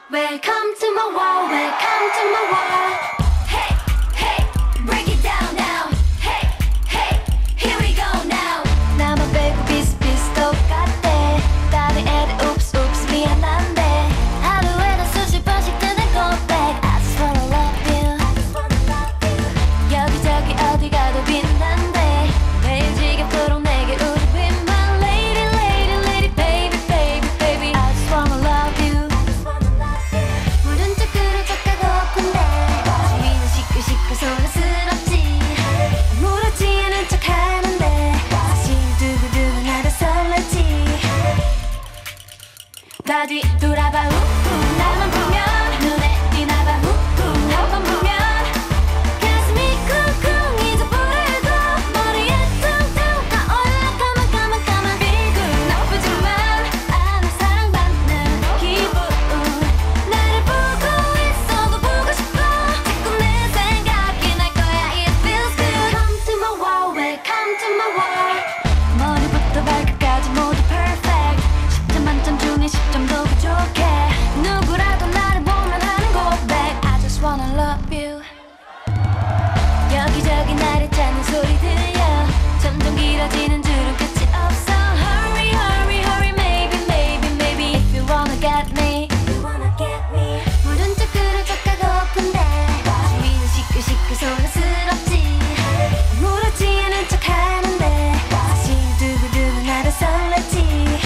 Welcome to my world, welcome to my world. Hey, hey, break it down now. Hey, hey, here we go now. 나만 빼고 비슷비슷 똑같대. 다른 애들 oops oops 미안한데 하루에도 수십 번씩 뜨는 고백. I just wanna love you. 여기저기 어디 가도 빛난대. 매일 지겹도록 내게 우리 be my lady, lady, lady, baby, baby, baby. I just wanna love you. 모른 척으로 척하고픈데 주위는 시끌시끌 소란스럽지. 아무렇지 않은 척하는데 사실 두근두근 나도 설레지. 다 뒤돌아봐 우후. 나만 보면 눈에 띄나봐 우후. 한 번 보면 가슴이 쿵쿵 이제 부르고 머리에 퉁퉁 타올라 come on come on 비굴 나쁘지만 않은 사랑받는 기분. 나를 보고 있어도 보고 싶어. 자꾸 내 생각이 날 거야. It feels good. Come to my world, welcome to my world. 머리부터 발끝까지 모두 perfect. 10점 만점 중에 10점도 부족해. 누구라도 나를 보면 하는 고백. I just wanna love you. 여기저기 나를 찾는 소리 들려. 점점 길어지는 줄은 끝이 없어. Hurry, hurry, hurry, maybe, maybe, maybe. If you wanna get me, 모른 척으로 척하고픈데 주위는 시끌시끌 소란스럽지. 아무렇지 않은 척하는데 사실 두근두근 나도 설레지.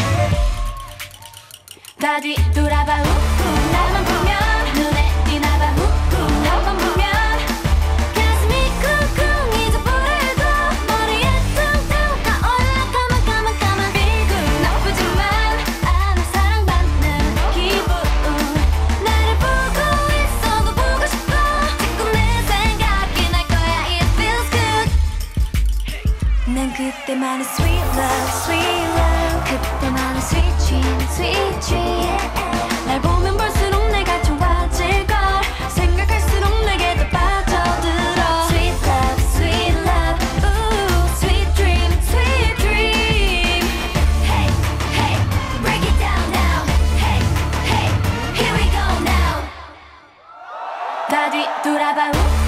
다 뒤돌아봐 우후. 나만 보면 눈에 띄나봐 우후. 한 번 보면 가슴이 쿵쿵 이제 부르고 머리에 퉁퉁 타올라 come on come on 비굴 나쁘지만 않은 사랑받는 기분. 나를 보고 있어도 보고 싶어. 자꾸 내 생각이 날 거야. It feels good. 난 그때만의 sweet love, sweet love. 그때만의 sweet dream, sweet dream. 날 보면 볼수록 내가 좋아질걸. 생각할수록 내게 더 빠져들어. Sweet love, sweet love. Ooh, sweet dream, sweet dream. Hey, hey, break it down now. Hey, hey, here we go now. 다 뒤돌아봐.